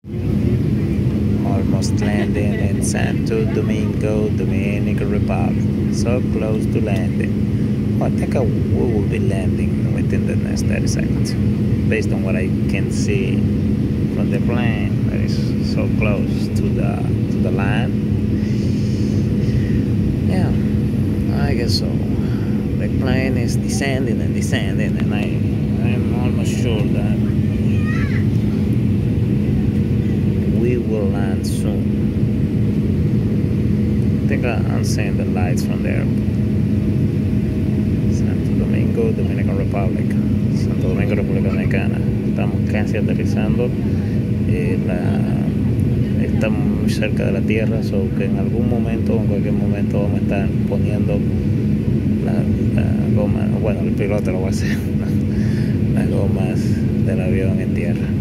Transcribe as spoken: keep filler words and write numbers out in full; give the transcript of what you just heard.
Almost landing in Santo Domingo, Dominican Republic. So close to landing. Well, I think I, we will be landing within the next thirty seconds. Based on what I can see from the plane, that is so close to the to the land. Yeah, I guess so. The plane is descending and descending, and I I'm almost sure that we will land soon. I think I'm seeing the lights from there. Santo Domingo, Dominican Republic. Santo Domingo, República Dominicana. Estamos casi aterrizando. Eh, la, estamos muy cerca de la tierra, so que en algún momento, en cualquier momento, vamos a estar poniendo la, la goma. Bueno, el piloto lo va a hacer. Las gomas del avión en tierra.